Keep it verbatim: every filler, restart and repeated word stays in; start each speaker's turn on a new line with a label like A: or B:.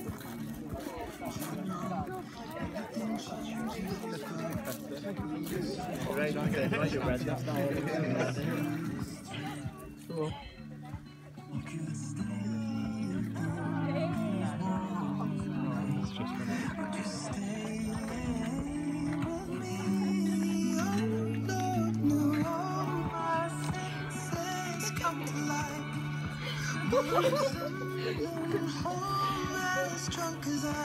A: Right, right, you're right. That's not all it is. Cool. It's just
B: As drunk as I